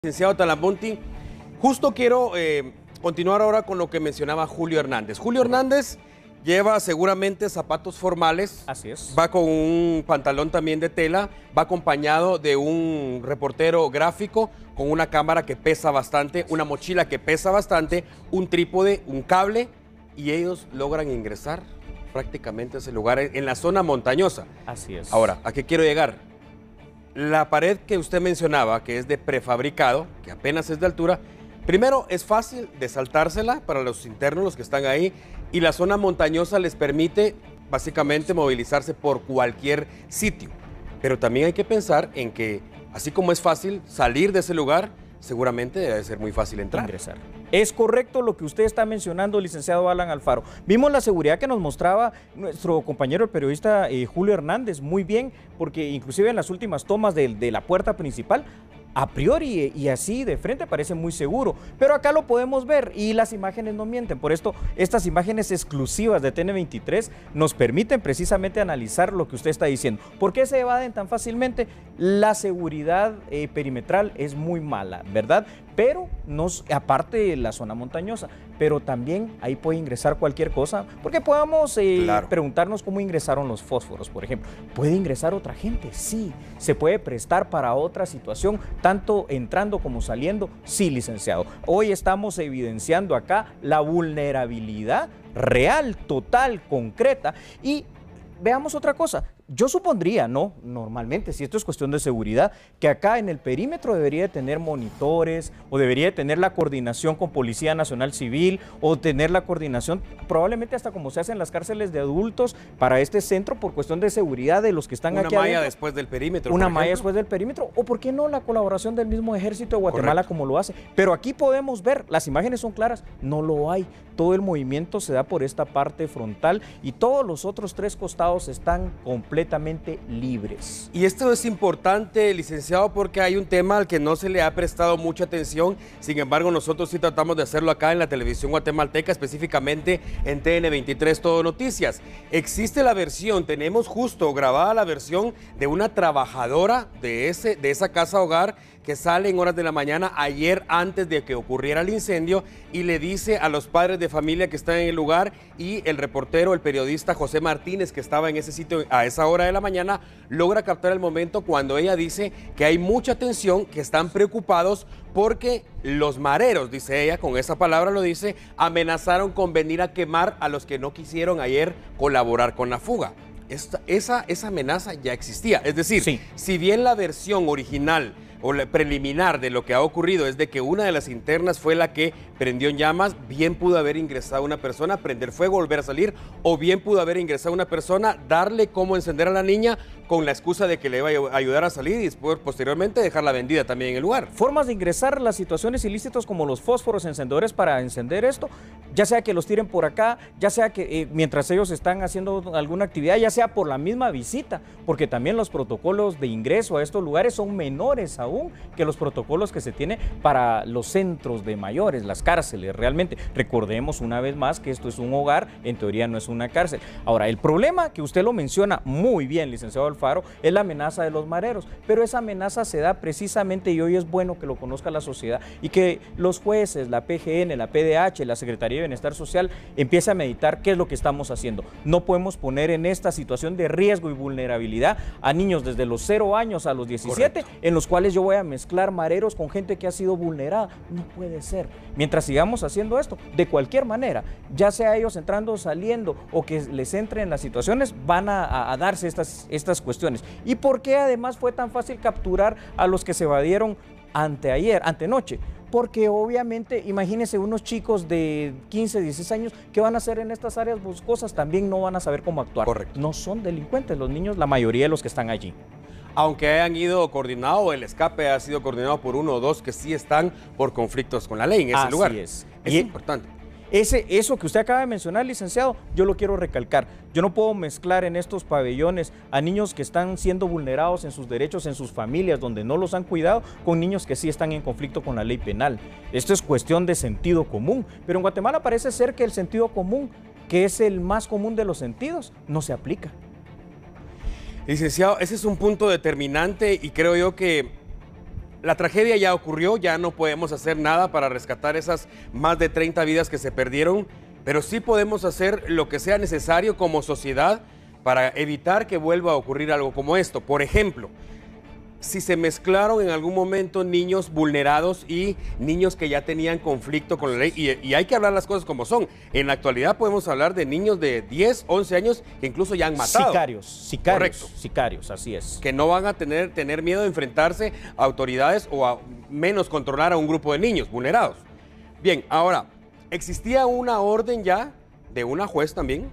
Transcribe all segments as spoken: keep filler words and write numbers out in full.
Licenciado Talamonti, justo quiero eh, continuar ahora con lo que mencionaba Julio Hernández. Julio Hernández lleva seguramente zapatos formales. Así es. Va con un pantalón también de tela, va acompañado de un reportero gráfico con una cámara que pesa bastante, una mochila que pesa bastante, un trípode, un cable, y ellos logran ingresar prácticamente a ese lugar en la zona montañosa. Así es. Ahora, ¿a qué quiero llegar? La pared que usted mencionaba, que es de prefabricado, que apenas es de altura, primero es fácil de saltársela para los internos, los que están ahí, y la zona montañosa les permite básicamente movilizarse por cualquier sitio. Pero también hay que pensar en que, así como es fácil salir de ese lugar, seguramente debe ser muy fácil entrar. Ingresar. Es correcto lo que usted está mencionando, licenciado Alan Alfaro. Vimos la seguridad que nos mostraba nuestro compañero el periodista eh, Julio Hernández, muy bien, porque inclusive en las últimas tomas de, de la puerta principal, a priori y así de frente parece muy seguro, pero acá lo podemos ver y las imágenes no mienten. Por esto, estas imágenes exclusivas de T N veintitrés nos permiten precisamente analizar lo que usted está diciendo. ¿Por qué se evaden tan fácilmente? La seguridad eh, perimetral es muy mala, ¿verdad? Pero nos, aparte de la zona montañosa, pero también ahí puede ingresar cualquier cosa, porque podemos eh, claro. preguntarnos cómo ingresaron los fósforos, por ejemplo. ¿Puede ingresar otra gente? Sí. ¿Se puede prestar para otra situación, tanto entrando como saliendo? Sí, licenciado. Hoy estamos evidenciando acá la vulnerabilidad real, total, concreta, y veamos otra cosa. Yo supondría, ¿no? Normalmente, si esto es cuestión de seguridad, que acá en el perímetro debería de tener monitores o debería de tener la coordinación con Policía Nacional Civil o tener la coordinación, probablemente hasta como se hace en las cárceles de adultos para este centro por cuestión de seguridad de los que están una aquí malla adentro. después del perímetro. Una malla después del perímetro, o por qué no la colaboración del mismo Ejército de Guatemala. Correcto. Como lo hace. Pero aquí podemos ver, las imágenes son claras, no lo hay. Todo el movimiento se da por esta parte frontal y todos los otros tres costados están completamente completamente libres. Y esto es importante, licenciado, porque hay un tema al que no se le ha prestado mucha atención. Sin embargo, nosotros sí tratamos de hacerlo acá en la televisión guatemalteca, específicamente en T N veintitrés Todo Noticias. Existe la versión, tenemos justo grabada la versión de una trabajadora de, ese, de esa casa hogar que sale en horas de la mañana ayer antes de que ocurriera el incendio y le dice a los padres de familia que están en el lugar y el reportero, el periodista José Martínez, que estaba en ese sitio a esa hora de la mañana, logra captar el momento cuando ella dice que hay mucha tensión, que están preocupados porque los mareros, dice ella, con esa palabra lo dice, amenazaron con venir a quemar a los que no quisieron ayer colaborar con la fuga. Esta, esa, esa amenaza ya existía, es decir, sí. Si bien la versión original o la preliminar de lo que ha ocurrido es de que una de las internas fue la que prendió en llamas, bien pudo haber ingresado una persona, prender fuego, volver a salir, o bien pudo haber ingresado una persona, darle cómo encender a la niña con la excusa de que le iba a ayudar a salir y después, posteriormente, dejarla vendida también en el lugar. Formas de ingresar las situaciones ilícitas como los fósforos encendedores para encender esto, ya sea que los tiren por acá, ya sea que eh, mientras ellos están haciendo alguna actividad, ya sea por la misma visita, porque también los protocolos de ingreso a estos lugares son menores aún que los protocolos que se tiene para los centros de mayores, las cárceles. Realmente, recordemos una vez más que esto es un hogar, en teoría no es una cárcel. Ahora, el problema que usted lo menciona muy bien, licenciado Alfaro, es la amenaza de los mareros, pero esa amenaza se da precisamente, y hoy es bueno que lo conozca la sociedad y que los jueces, la P G N, la P D H, la Secretaría de Bienestar Social, empiece a meditar qué es lo que estamos haciendo. No podemos poner en esta situación de riesgo y vulnerabilidad a niños desde los cero años a los diecisiete, correcto, en los cuales yo voy a mezclar mareros con gente que ha sido vulnerada. No puede ser. Mientras sigamos haciendo esto, de cualquier manera, ya sea ellos entrando o saliendo o que les entren en las situaciones, van a, a darse estas, estas cuestiones. ¿Y por qué además fue tan fácil capturar a los que se evadieron anteayer, antenoche? Porque obviamente, imagínense unos chicos de quince, dieciséis años que van a hacer en estas áreas boscosas, también no van a saber cómo actuar. Correcto. No son delincuentes los niños, la mayoría de los que están allí. Aunque hayan ido coordinados, el escape ha sido coordinado por uno o dos que sí están por conflictos con la ley en ese Así lugar. Es, es y importante. Ese, eso que usted acaba de mencionar, licenciado, yo lo quiero recalcar. Yo no puedo mezclar en estos pabellones a niños que están siendo vulnerados en sus derechos, en sus familias, donde no los han cuidado, con niños que sí están en conflicto con la ley penal. Esto es cuestión de sentido común, pero en Guatemala parece ser que el sentido común, que es el más común de los sentidos, no se aplica. Licenciado, ese es un punto determinante y creo yo que La tragedia ya ocurrió, ya no podemos hacer nada para rescatar esas más de treinta vidas que se perdieron, pero sí podemos hacer lo que sea necesario como sociedad para evitar que vuelva a ocurrir algo como esto. Por ejemplo, si se mezclaron en algún momento niños vulnerados y niños que ya tenían conflicto con la ley, y, y hay que hablar las cosas como son. En la actualidad podemos hablar de niños de diez, once años que incluso ya han matado. Sicarios, sicarios, Correcto. sicarios, así es. Que no van a tener, tener miedo de enfrentarse a autoridades o a menos controlar a un grupo de niños vulnerados. Bien, ahora, existía una orden ya de una juez también.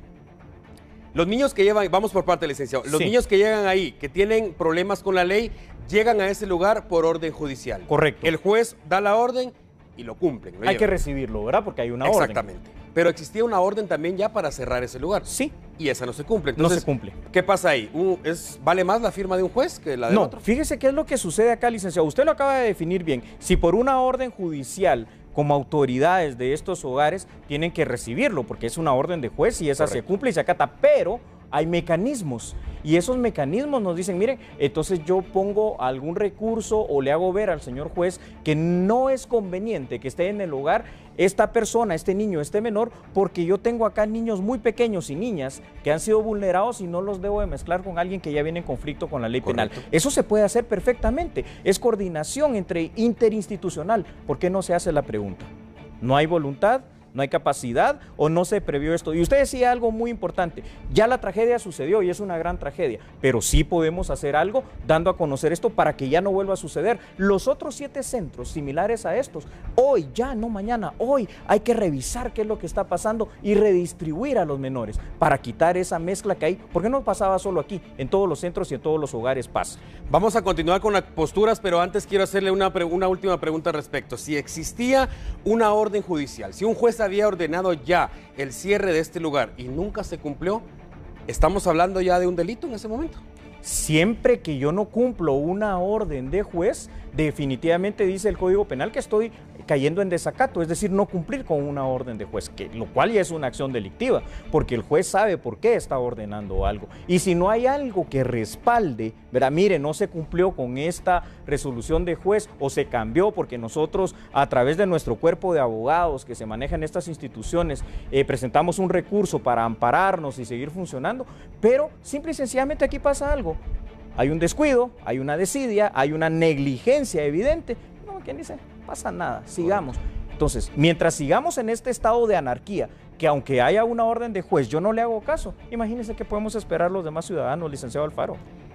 Los niños que llevan, vamos por parte del licenciado, los Sí. niños que llegan ahí, que tienen problemas con la ley, llegan a ese lugar por orden judicial. Correcto. El juez da la orden y lo cumplen. lo Hay que llevan. recibirlo, ¿verdad? Porque hay una orden. Exactamente. Pero existía una orden también ya para cerrar ese lugar. Sí. Y esa no se cumple. No Entonces, se cumple. ¿qué pasa ahí? Un- es, ¿Vale más la firma de un juez que la del No, otro? fíjese qué es lo que sucede acá, licenciado. Usted lo acaba de definir bien. Si por una orden judicial, como autoridades de estos hogares, tienen que recibirlo, porque es una orden de juez y esa Correcto. se cumple y se acata, pero hay mecanismos. Y esos mecanismos nos dicen, miren, entonces yo pongo algún recurso o le hago ver al señor juez que no es conveniente que esté en el hogar esta persona, este niño, este menor, porque yo tengo acá niños muy pequeños y niñas que han sido vulnerados y no los debo de mezclar con alguien que ya viene en conflicto con la ley penal. Correcto. Eso se puede hacer perfectamente. Es coordinación entre interinstitucional. ¿Por qué no se hace la pregunta? ¿No hay voluntad? ¿No hay capacidad o no se previó esto? Y usted decía algo muy importante, ya la tragedia sucedió y es una gran tragedia, pero sí podemos hacer algo dando a conocer esto para que ya no vuelva a suceder. Los otros siete centros similares a estos, hoy, ya no mañana, hoy hay que revisar qué es lo que está pasando y redistribuir a los menores para quitar esa mezcla que hay, porque no pasaba solo aquí, en todos los centros y en todos los hogares pasa. Vamos a continuar con las posturas, pero antes quiero hacerle una, pre- una última pregunta al respecto. Si existía una orden judicial, si un juez había ordenado ya el cierre de este lugar y nunca se cumplió, ¿estamos hablando ya de un delito en ese momento? Siempre que yo no cumplo una orden de juez, definitivamente dice el Código Penal que estoy cayendo en desacato, es decir, no cumplir con una orden de juez, que, lo cual ya es una acción delictiva, porque el juez sabe por qué está ordenando algo. Y si no hay algo que respalde, verá, mire, no se cumplió con esta resolución de juez o se cambió porque nosotros a través de nuestro cuerpo de abogados que se manejan en estas instituciones eh, presentamos un recurso para ampararnos y seguir funcionando, pero simple y sencillamente aquí pasa algo. Hay un descuido, hay una desidia, hay una negligencia evidente. No, ¿quién dice? Pasa nada, sigamos. Entonces, mientras sigamos en este estado de anarquía, que aunque haya una orden de juez, yo no le hago caso, imagínense qué podemos esperar los demás ciudadanos, licenciado Alfaro.